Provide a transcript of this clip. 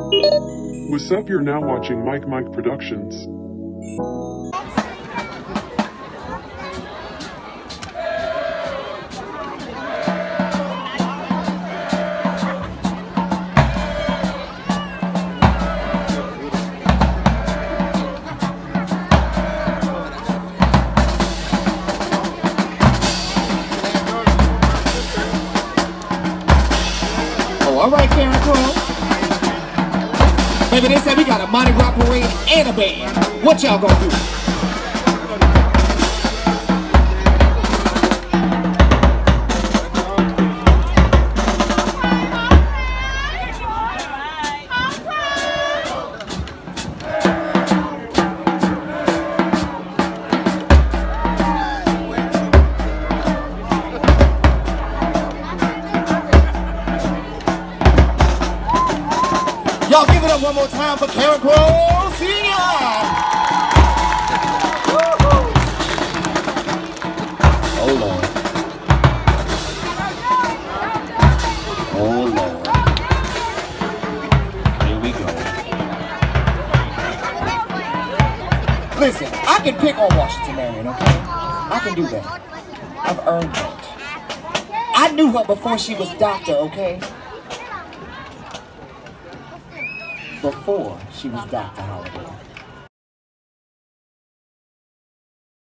What's up? You're now watching Mike Productions. All right, Carencro. Baby, they said we got a Mardi Gras parade and a band. What y'all gonna do? Y'all give it up one more time for Carencro, Senior! Oh Lord. Oh Lord. Here we go. Listen, I can pick on Washington, Marion, okay? I can do that. I've earned that. I knew her before she was doctor, okay? Before she was Dr. Holiday.